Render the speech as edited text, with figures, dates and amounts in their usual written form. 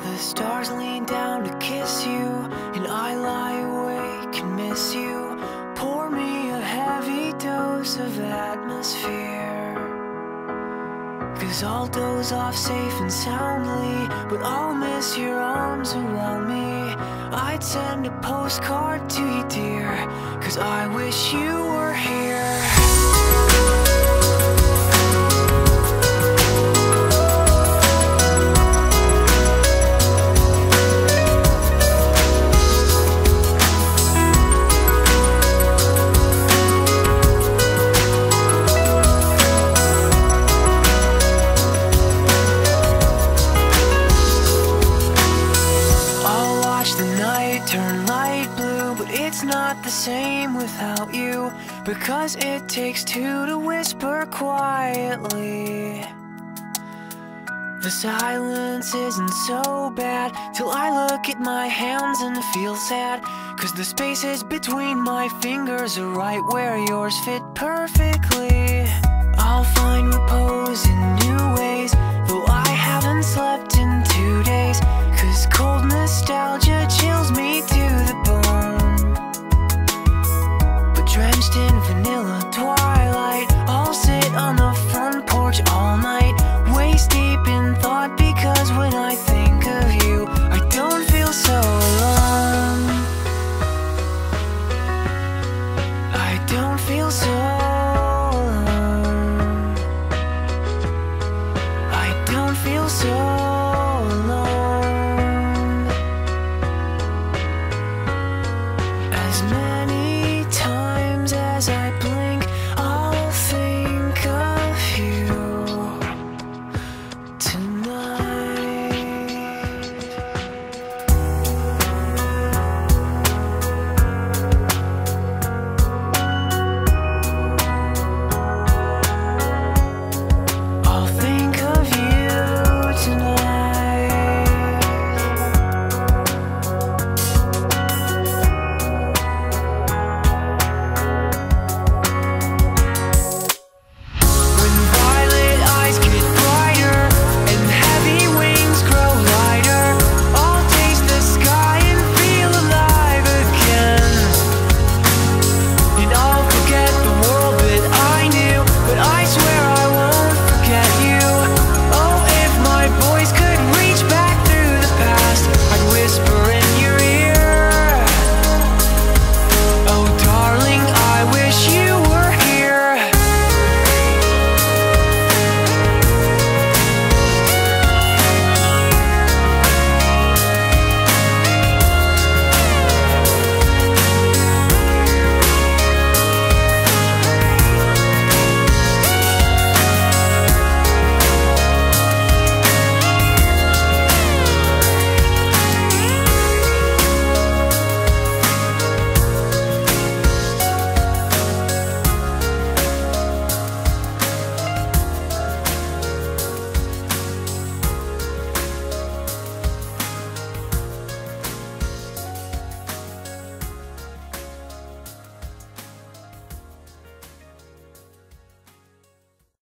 The stars lean down to kiss you, and I lie awake and miss you. Pour me a heavy dose of atmosphere, 'cause I'll doze off safe and soundly, but I'll miss your arms around me. I'd send a postcard to you, dear, 'cause I wish you were here. Turn light blue, but it's not the same without you, because it takes two to whisper quietly. The silence isn't so bad till I look at my hands and feel sad, 'cause the spaces between my fingers are right where yours fit perfectly. I'll find repose in new ways